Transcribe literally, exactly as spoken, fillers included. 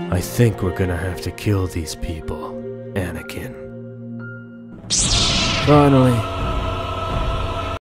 I think we're gonna have to kill these people, Anakin. Finally,